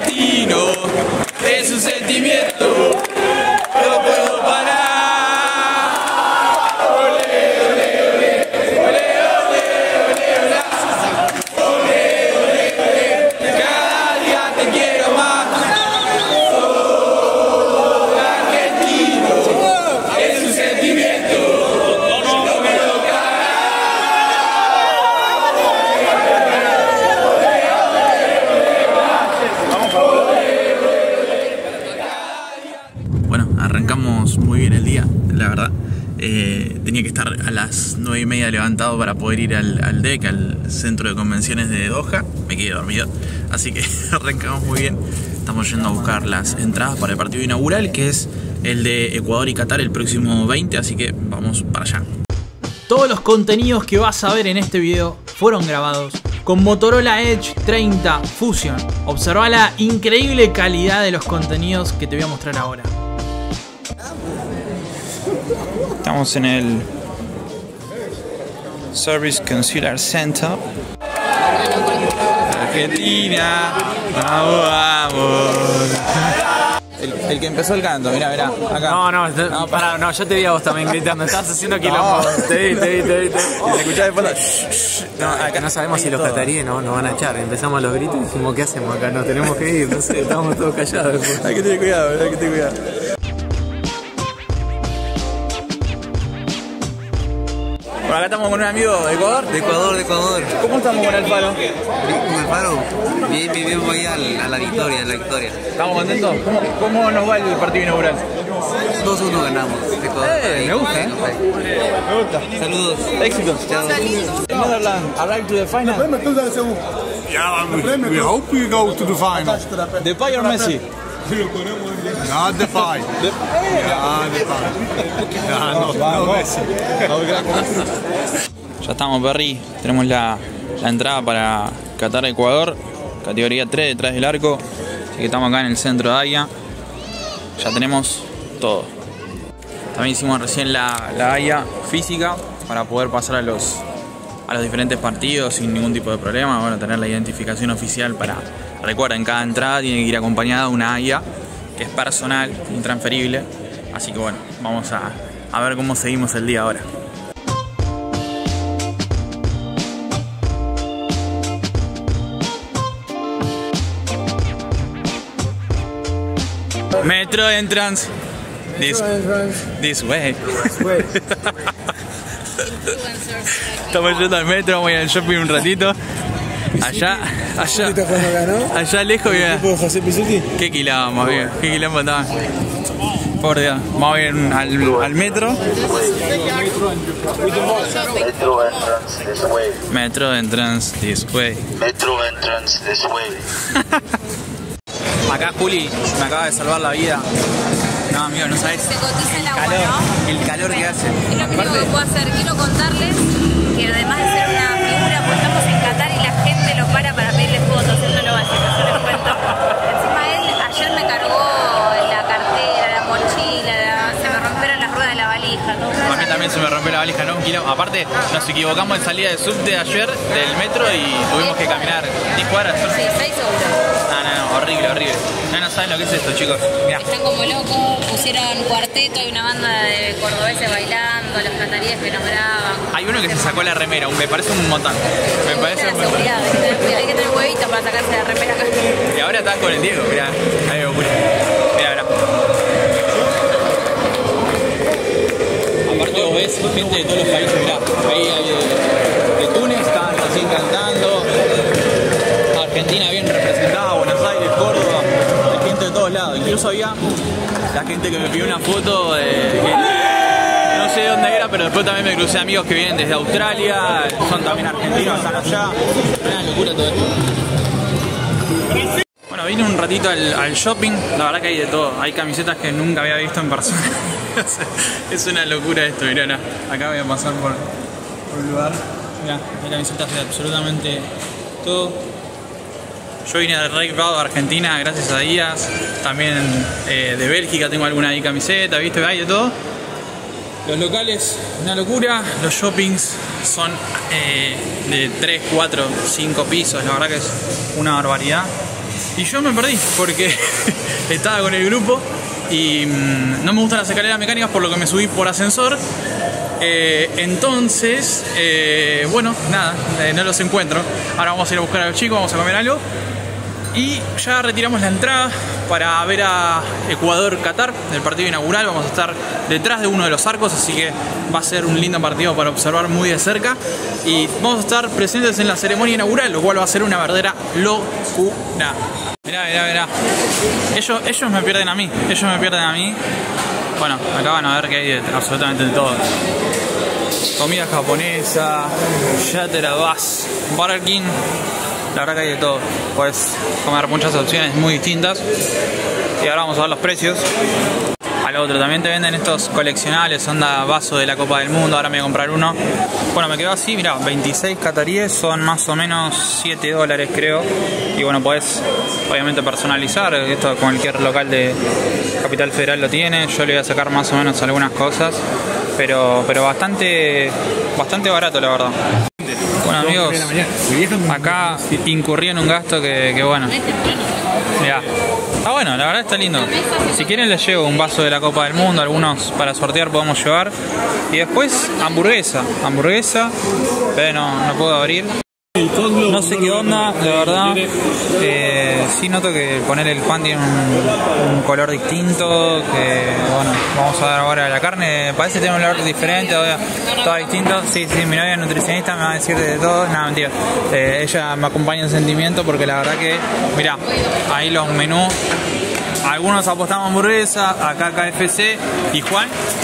argentino, es un sentimiento, no puedo parar. Arrancamos muy bien el día, la verdad. Tenía que estar a las 9:30 levantado para poder ir al DEC, al centro de convenciones de Doha. Me quedé dormido, así que arrancamos muy bien. Estamos yendo a buscar las entradas para el partido inaugural, que es el de Ecuador y Qatar el próximo 20, así que vamos para allá. Todos los contenidos que vas a ver en este video fueron grabados con Motorola Edge 30 Fusion. Observa la increíble calidad de los contenidos que te voy a mostrar ahora. Estamos en el Service Consular Center. Argentina, vamos, vamos. El que empezó el canto, mirá, acá. No, pará, no, yo te vi a vos también gritando, estabas haciendo quilombo. Te vi. Y se escuchaba de fondo. No, acá no sabemos si los cataríes nos van a echar. Empezamos los gritos y dijimos, ¿qué hacemos acá? Nos tenemos que ir, no sé, estábamos todos callados. Hay que tener cuidado, hay que tener cuidado. Bueno, acá estamos con un amigo de Ecuador. De Ecuador. ¿Cómo estamos con Alfaro? ¿Con Alfaro? Bien, voy a la victoria, ¿Estamos contentos? ¿Cómo nos va el partido inaugural? 2-1 ganamos. Me gusta, Me gusta. Saludos. Éxitos. Chao. Netherlands arrived to the final. Yeah, we hope we go to the final. Depay or Messi? Not the fight. No Messi. Ya estamos, Perry. Tenemos la entrada para Qatar-Ecuador, categoría 3 detrás del arco. Así que estamos acá en el centro de AIA. Ya tenemos todo. También hicimos recién la AIA física para poder pasar a los diferentes partidos sin ningún tipo de problema. Bueno, tener la identificación oficial para... Recuerden, cada entrada tiene que ir acompañada de una AIA que es personal, intransferible. Así que bueno, vamos a ver cómo seguimos el día ahora. Metro entrance. This way. Estamos yendo al metro, vamos a ir al shopping un ratito. Allá lejos, mira. Qué quilombo, amigo. Qué quilombo estaba. Por Dios. Vamos a ir al metro. Metro entrance this way. Acá Juli me acaba de salvar la vida. No, amigo, no sabes. Se cotiza el agua, ¿no? El calor que hace. Es lo único que puedo hacer. Quiero contarles que además de ser una figura, pues estamos en Qatar y la gente lo para pedirle fotos. Él no lo va a hacer, yo les cuento. Encima él ayer me cargó la cartera, la mochila, se me rompieron las ruedas de la valija, ¿no? A mí también se me rompió la valija, ¿no? Aparte, nos equivocamos en salida de subte ayer del metro y tuvimos que caminar 10 cuadras. Sí, 6 euros. No, horrible. No saben lo que es esto, chicos. Mirá. Están como locos, pusieron cuarteto, hay una banda de cordobeses bailando, los cataríes que nos graban. Hay uno que se sacó la remera, me parece un montón. Me parece la seguridad, hay que tener huevitos para sacarse la remera acá. Y ahora están con el Diego, mirá. Ahí locura. Mirá. Aparte vos ves gente de todos los países, mirá. Ahí hay de Túnez, estaban recién cantando. Argentina bien representada, Buenos Aires, Córdoba, hay gente de todos lados. Incluso había la gente que me pidió una foto que no sé de dónde era, pero después también me crucé amigos que vienen desde Australia, son también argentinos, están allá. Una locura todo esto. Bueno, vine un ratito al shopping, la verdad que hay de todo. Hay camisetas que nunca había visto en persona. Es una locura esto, mirá, acá voy a pasar por el lugar. Mirá, hay camisetas de absolutamente todo. Yo vine de Rey Bravo de Argentina, gracias a Díaz. También de Bélgica tengo alguna ahí camiseta, ¿viste? Hay de todo. Los locales, una locura. Los shoppings son de 3, 4, 5 pisos. La verdad que es una barbaridad. Y yo me perdí porque estaba con el grupo y no me gustan las escaleras mecánicas, por lo que me subí por ascensor. Entonces, bueno, nada, no los encuentro. Ahora vamos a ir a buscar a los chicos, vamos a comer algo. Y ya retiramos la entrada para ver a Ecuador-Qatar, el partido inaugural. Vamos a estar detrás de uno de los arcos, así que va a ser un lindo partido para observar muy de cerca. Y vamos a estar presentes en la ceremonia inaugural, lo cual va a ser una verdadera locura. Mirá, mirá, mirá. Ellos me pierden a mí, Bueno, acá van a ver que hay absolutamente de todo. Comida japonesa, Yaterabas, Burger King. La verdad que hay de todo. Puedes comer muchas opciones muy distintas. Y ahora vamos a ver los precios. Al otro también te venden estos coleccionables, onda vaso de la Copa del Mundo. Ahora me voy a comprar uno. Bueno, me quedó así, mirá, 26 cataríes, son más o menos $7 creo. Y bueno, podés obviamente personalizar. Esto cualquier local de Capital Federal lo tiene. Yo le voy a sacar más o menos algunas cosas. Pero bastante barato, la verdad. Bueno, amigos, acá incurrí en un gasto que bueno. Mirá. Ah, bueno, la verdad está lindo. Si quieren les llevo un vaso de la Copa del Mundo, algunos para sortear podemos llevar. Y después hamburguesa, pero no puedo abrir. No sé qué onda, la verdad. Sí noto que poner el pan tiene un color distinto. Que bueno, vamos a ver ahora la carne. Parece tener un olor diferente, todo distinto. Sí, mi novia nutricionista me va a decir de todo. No, mentira. Ella me acompaña en sentimiento porque la verdad que, mirá, ahí los menús. Algunos apostamos hamburguesa, acá KFC. ¿Y Juan?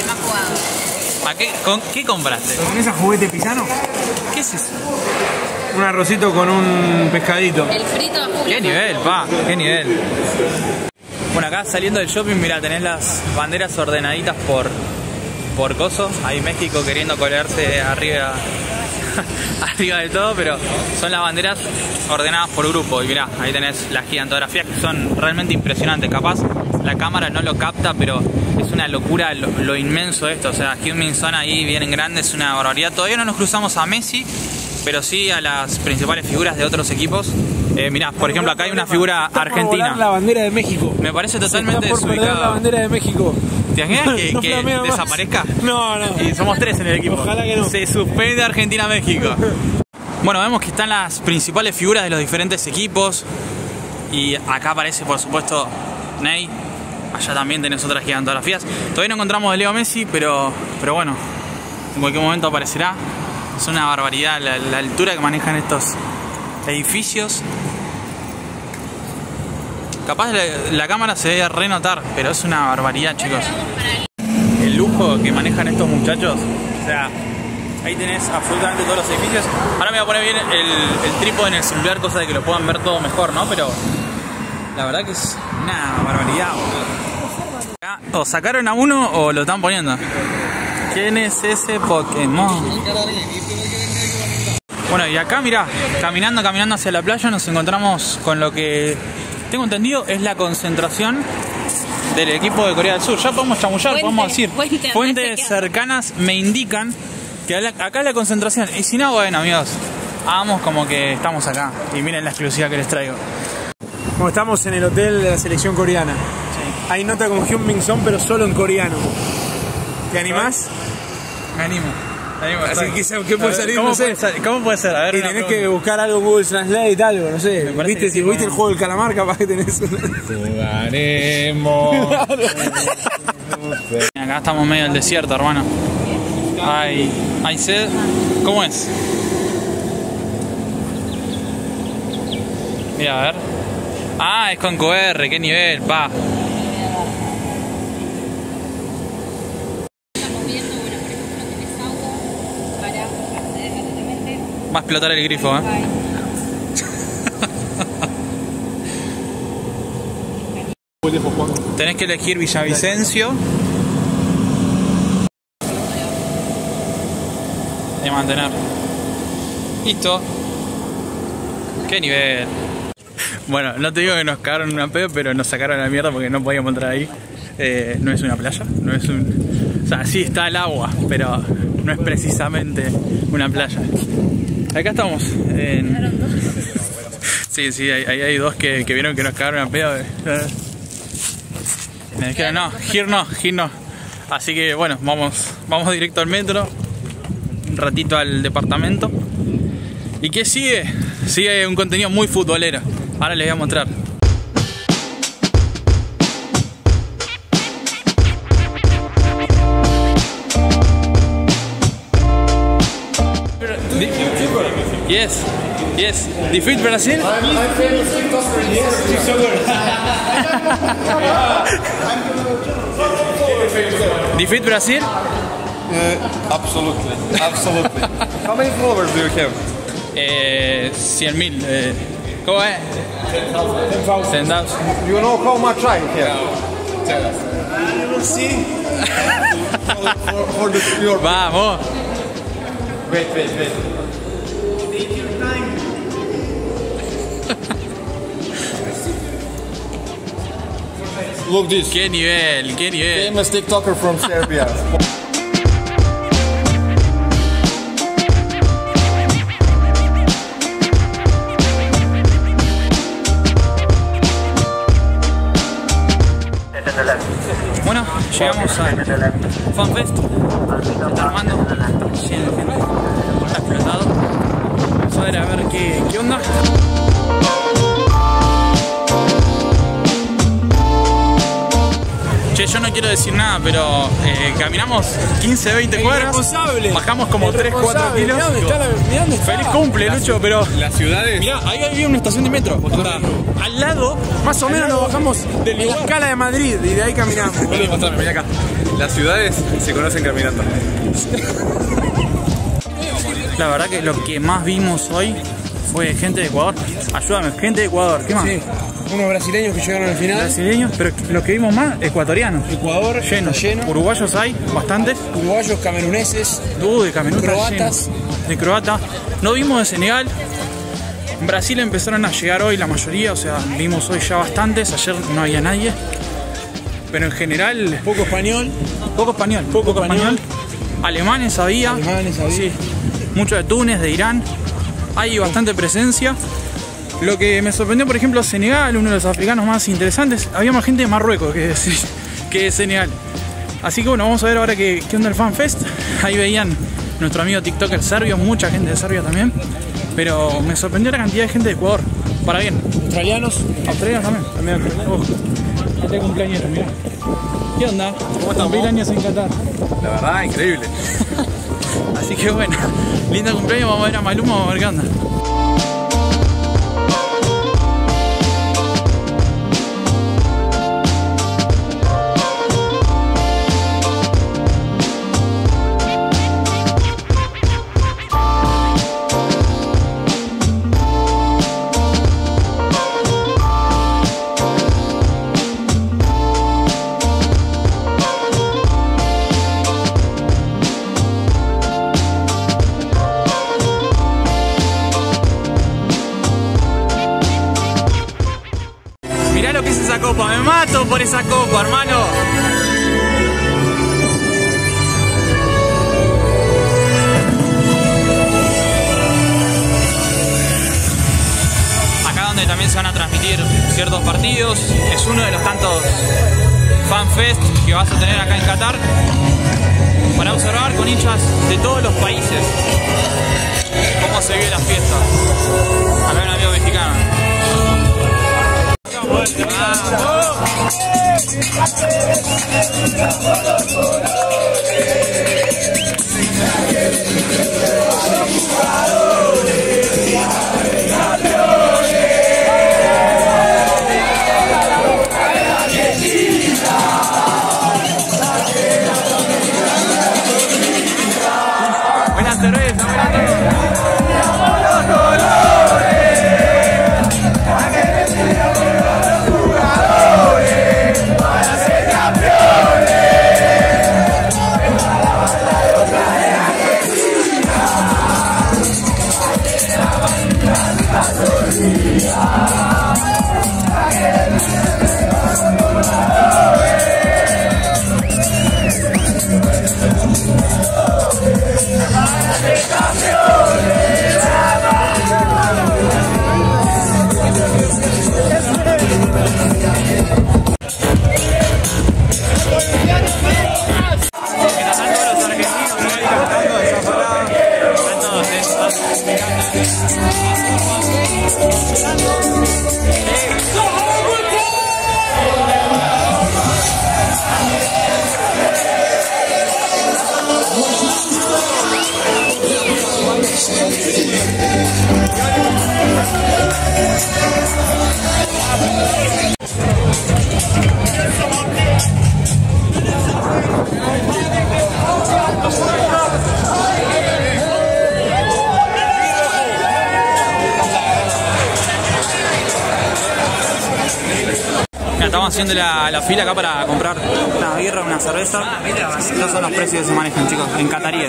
¿Qué compraste? ¿Tenés a juguete pisano? ¿Qué es eso? Un arrocito con un pescadito. El frito a Qué nivel, qué nivel. Bueno, acá saliendo del shopping, mira, tenés las banderas ordenaditas por cosos. Ahí México queriendo colarse arriba de todo, pero son las banderas ordenadas por grupo. Y mirá, ahí tenés las gigantografías que son realmente impresionantes. Capaz la cámara no lo capta, pero es una locura lo inmenso de esto. O sea, Heung-min Son ahí bien en grande, es una barbaridad. Todavía no nos cruzamos a Messi, pero sí a las principales figuras de otros equipos. Mirá, por ejemplo, acá hay una figura argentina. La bandera de México. Me parece totalmente desubicado. La bandera de México. ¿Te imaginas que desaparezca? No. Y somos 3 en el equipo. Ojalá que no. Se suspende Argentina-México. Bueno, vemos que están las principales figuras de los diferentes equipos. Y acá aparece, por supuesto, Ney. Allá también tenés otras gigantografías. Todavía no encontramos de Leo Messi, pero bueno, en cualquier momento aparecerá. Es una barbaridad la altura que manejan estos edificios. Capaz la cámara se debe renotar, pero es una barbaridad, chicos. El lujo que manejan estos muchachos. O sea, ahí tenés absolutamente todos los edificios. Ahora me voy a poner bien el trípode en el celular, cosa de que lo puedan ver todo mejor, ¿no? Pero la verdad que es una barbaridad, boludo. O sacaron a uno o lo están poniendo. ¿Quién es ese Pokémon? Bueno, y acá mirá, caminando hacia la playa nos encontramos con lo que tengo entendido es la concentración del equipo de Corea del Sur. Ya podemos chamullar, podemos decir. Fuentes cercanas me indican que acá es la concentración. Y si no, bueno, amigos, hagamos como que estamos acá. Y miren la exclusiva que les traigo. Como estamos en el hotel de la selección coreana. Sí. Hay nota con Heung-min Son, pero solo en coreano. ¿Te animás? Me animo. Así que, ¿qué puede salir? ¿Cómo, no sé. ¿Cómo puede ser? A ver, y tenés que buscar algo en Google Translate, algo, no sé. ¿Viste? Si viste el juego del calamar, capaz que tenés Jugaremos. Acá estamos medio del desierto, hermano. Hay sed. ¿Cómo es? Mira, a ver. Ah, es con QR, qué nivel, pa. Va a explotar el grifo, Tenés que elegir Villavicencio y mantener. Listo. Qué nivel. Bueno, no te digo que nos cagaron una pedo, pero nos sacaron la mierda porque no podíamos entrar ahí. No es una playa, no es un... O sea, sí está el agua, pero no es precisamente una playa. Acá estamos en... Sí, sí, ahí hay dos que vieron que nos cagaron a pedo. Me dijeron, no, here no. Así que bueno, vamos directo al metro, un ratito al departamento. ¿Y qué sigue? Sigue un contenido muy futbolero. Ahora les voy a mostrar. Yes. Defeat Brazil? Defeat Brazil? Absolutely. How many followers do you have? 100.000. ¿Cómo es? 10,000. You know how much I have? See? For the your Vamos. wait. Look this. Qué nivel. Famous TikToker from Serbia. Bueno, llegamos al FanFest. Está armando. Lleno de gente. Está explotado. Vamos a ver qué onda. Che, yo no quiero decir nada, pero caminamos 15, 20 cuadras. Bajamos como 3, 4 kilos. Feliz cumple, Lucho, pero Las ciudades. mirá, ahí había una estación de metro. Onda, al lado, Más o menos nos bajamos de la escala de Madrid y de ahí caminamos. Mira acá. Las ciudades se conocen caminando. la verdad que lo que más vimos hoy fue gente de Ecuador. Ayúdame, gente de Ecuador, ¿qué más? Sí, unos brasileños que llegaron al final. Brasileños, pero lo que vimos más, ecuatorianos. Ecuador Lleno. lleno. Uruguayos hay, bastantes. Uruguayos, cameruneses. De Camerún, Croatas. lleno. De croata. No vimos de Senegal. En Brasil empezaron a llegar hoy la mayoría, o sea, vimos hoy ya bastantes. Ayer no había nadie. Pero en general, Poco español. poco español. Alemanes había. Sí. Mucho de Túnez, de Irán. Hay bastante presencia. Lo que me sorprendió, por ejemplo, Senegal, uno de los africanos más interesantes. Había más gente de Marruecos que de Senegal. Así que bueno, vamos a ver ahora qué onda el FanFest. Ahí veían nuestro amigo TikToker serbio, mucha gente de Serbia también. Pero me sorprendió la cantidad de gente de Ecuador. Para bien. Australianos. Australianos también. Ojo. Este cumpleañero, mirá. ¿Qué onda? ¿Cómo están? 1000 años en Qatar. La verdad, increíble. Así que bueno, lindo cumpleaños, vamos a ver a Maluma, vamos a ver qué onda. Mirá lo que es esa copa, me mato por esa copa, hermano. Acá donde también se van a transmitir ciertos partidos, es uno de los tantos FanFest que vas a tener acá en Qatar para observar con hinchas de todos los países cómo se vive la fiesta. Acá hay un amigo mexicano. Buenas cervezas, Estamos haciendo la fila acá para comprar una birra, una cerveza. Estos son los precios que se manejan, chicos, en cataríes.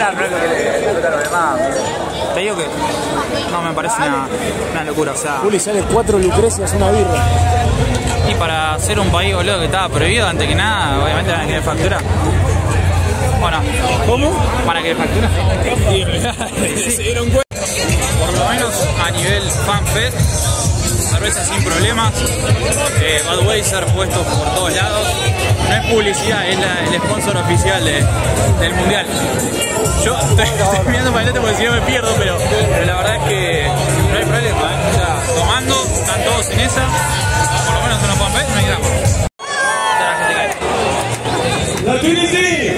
Te digo que no me parece una locura, o sea. Juli, sale 4 lucrecias una birra. Y para ser un país, boludo, que estaba prohibido, antes que nada, obviamente van a querer factura. Bueno, ¿cómo? ¿Van a querer factura? Se dieron cuenta. Por lo menos a nivel FanFest, cerveza sin problemas, Budweiser puestos por todos lados. No es publicidad, es el sponsor oficial del mundial. Yo estoy mirando para adelante porque si no me pierdo, pero la verdad es que no hay problema, ¿eh? O sea, tomando, están todos en esa, por lo menos en los FanFest no hay drama. La gente cae. La Trinity.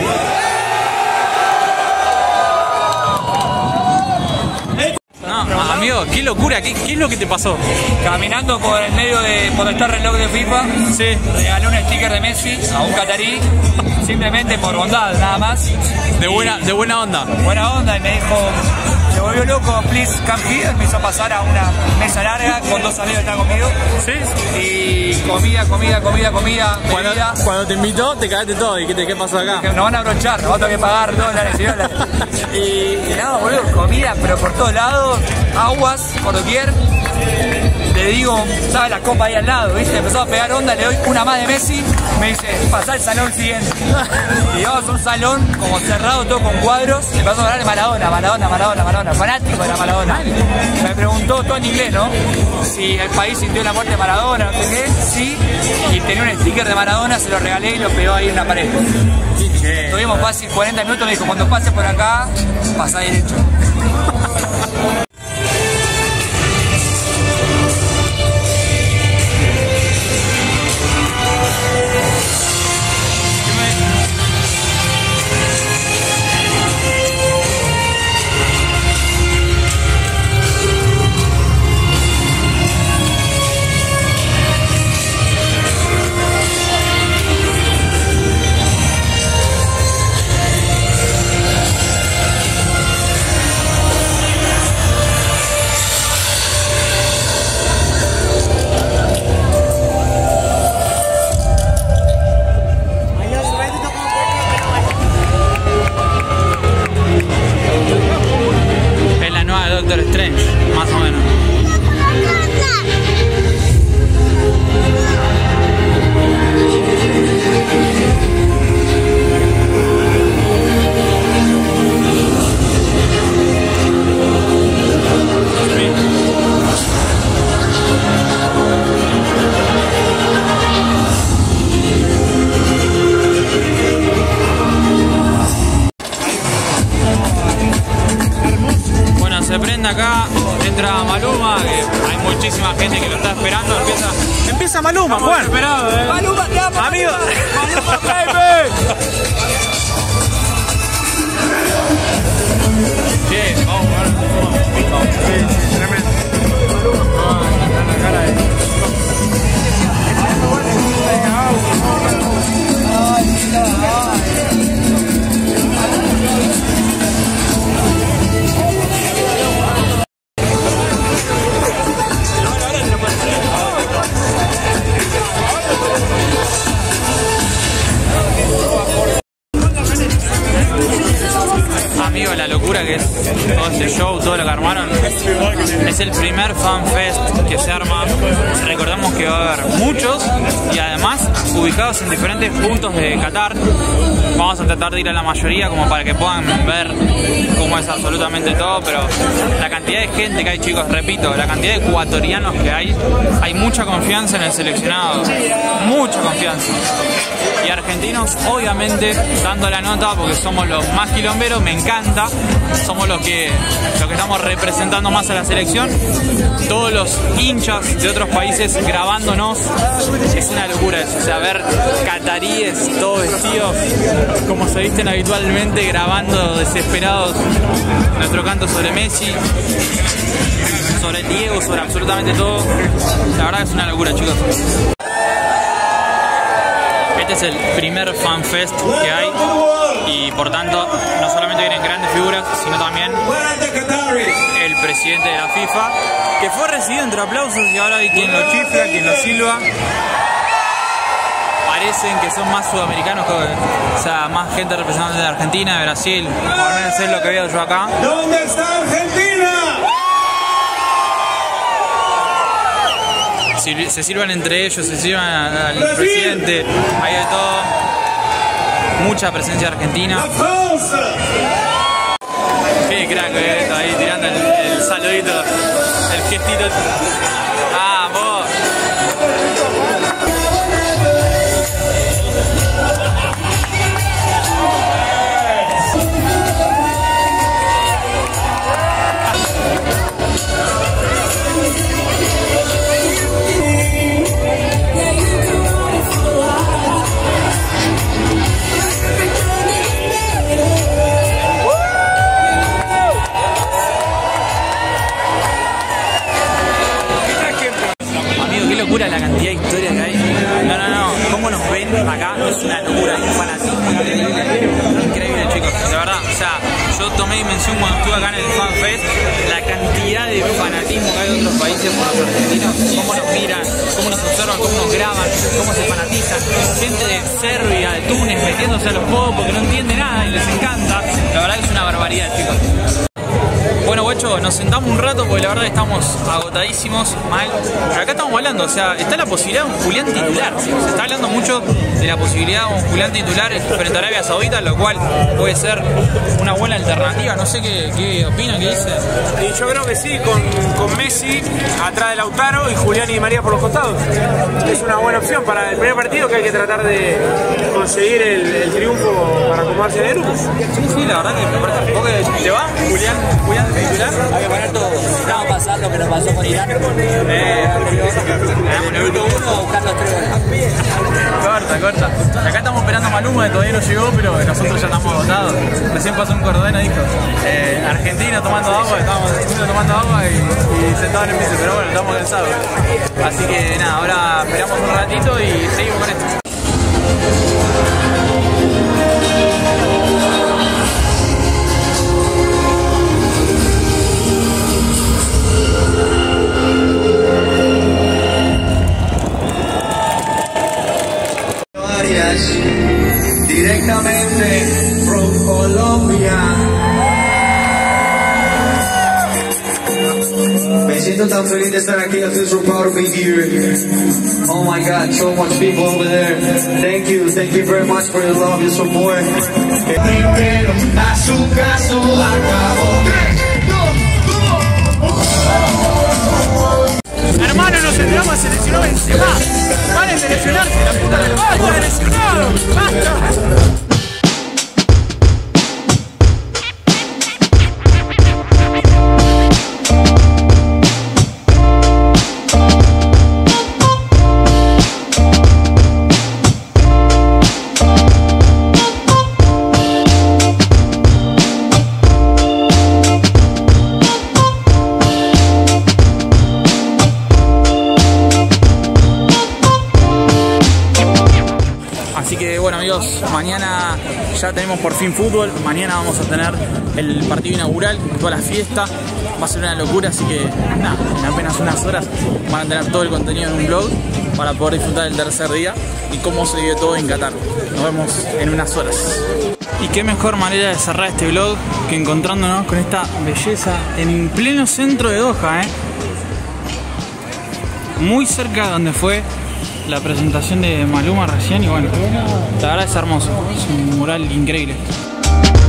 No, amigo, qué locura, ¿qué es lo que te pasó? Caminando por el medio de donde está el reloj de FIFA, sí. Regalé un sticker de Messi a un catarí, simplemente por bondad, nada más. De buena onda. Buena onda, y me dijo, se volvió loco, please come here, me hizo pasar a una mesa larga con 2 amigos que están conmigo. Sí. Y comida, bebida. Cuando te invitó, te cagaste todo. ¿Y qué pasó acá? Que nos van a abrochar, nos van a tener que pagar dólares y dólares. Y nada, boludo, comida, pero por todos lados, aguas, por doquier. Le digo, estaba la copa ahí al lado, ¿viste? Empezó a pegar onda, le doy una más de Messi, me dice, pasá al salón siguiente. Y vamos a un salón como cerrado, todo con cuadros, y empezó a hablar de Maradona, fanático de la Maradona. Me preguntó todo en inglés, ¿no? Si el país sintió la muerte de Maradona, no sé qué, sí, y tenía un sticker de Maradona, se lo regalé y lo pegó ahí en una pared. Estuvimos fácil 40 minutos, me dijo, cuando pases por acá, pasá derecho. Doctor Strange, más o menos. Se prende acá, entra Maluma, que hay muchísima gente que lo está esperando. Empieza Maluma, Juan. Esperado, Maluma, te amo, amigo. Maluma, baby. Che, vamos a ver. Sí, tremendo. La cara de... Amigo, la locura que es todo este show, todo lo que armaron. Es el primer FanFest que se arma. Recordemos que va a haber muchos y además ubicados en diferentes puntos de Qatar. Vamos a tratar de ir a la mayoría como para que puedan ver cómo es absolutamente todo, pero la cantidad de gente que hay, chicos, repito, la cantidad de ecuatorianos que hay mucha confianza en el seleccionado, mucha confianza. Y argentinos, obviamente, dando la nota porque somos los más quilomberos, me encanta, somos los que estamos representando más a la selección. Todos los hinchas de otros países grabándonos, es una locura eso, o sea, ver cataríes todos vestidos como se visten habitualmente, grabando desesperados nuestro canto sobre Messi, sobre Diego, sobre absolutamente todo. La verdad es una locura, chicos. Este es el primer FanFest que hay y por tanto no solamente vienen grandes figuras, sino también el presidente de la FIFA, que fue recibido entre aplausos y ahora hay quien lo chifla, quien lo silba. parecen que son más sudamericanos, o sea, más gente representante de Argentina, de Brasil, por lo menos es lo que veo yo acá. ¿Dónde está Argentina? Se sirvan entre ellos, se sirvan al presidente, hay de todo, mucha presencia argentina. Qué crack, ahí tirando el saludito, el gestito. ¡Vamos! La cantidad de historia que hay. No. Cómo nos ven acá es una locura. Un fanatismo increíble, chicos. De verdad, o sea, yo tomé dimensión cuando estuve acá en el Fan Fest. La cantidad de fanatismo que hay de otros países por los argentinos. Cómo nos miran, cómo nos observan, cómo nos graban, cómo se fanatizan. Gente de Serbia, de Túnez, metiéndose a los juegos porque no entiende nada y les encanta. La verdad que es una barbaridad, chicos. Bueno, guacho, nos sentamos un rato porque la verdad estamos agotadísimos, mal. Pero acá estamos hablando, o sea, está la posibilidad de un Julián titular. Se está hablando mucho de la posibilidad de un Julián titular frente a Arabia Saudita, lo cual puede ser una buena alternativa. No sé qué opinan, qué dicen. Y yo creo que sí, con Messi atrás de Lautaro y Julián y María por los costados. Es una buena opción para el primer partido, que hay que tratar de conseguir el triunfo para acomodarse en el grupo. Sí, la verdad que me parece. ¿Vos que te va, Julián titular? Hay que parar todo. Estamos a pasar lo que nos pasó con Irán. Ganamos el minuto 1 a buscar los 3 goles. Corta. Acá estamos esperando a Maluma, que todavía no llegó, pero nosotros ya estamos agotados. Recién pasó un cordero, dijo. Argentina tomando agua, estábamos tomando agua y sentados en el piso, pero bueno, estamos cansados. Así que nada, ahora esperamos un ratito y seguimos con esto. Directamente from Colombia. Me siento tan feliz de estar aquí. I feel so proud to be here. Oh my God, so much people over there. Thank you very much for your love, your support. Primero a su caso acabó. Hermano, nos enteramos, seleccionó Benzema. Van a seleccionarse, la puta del ¡basta, seleccionado! ¡Basta! Así que bueno, amigos, mañana ya tenemos por fin fútbol. Mañana vamos a tener el partido inaugural, toda la fiesta. Va a ser una locura, así que nada, en apenas unas horas van a tener todo el contenido en un blog para poder disfrutar del tercer día y cómo se vive todo en Qatar. Nos vemos en unas horas. Y qué mejor manera de cerrar este vlog que encontrándonos con esta belleza en pleno centro de Doha, muy cerca de donde fue la presentación de Maluma recién. Y bueno, la verdad es hermoso, es un mural increíble.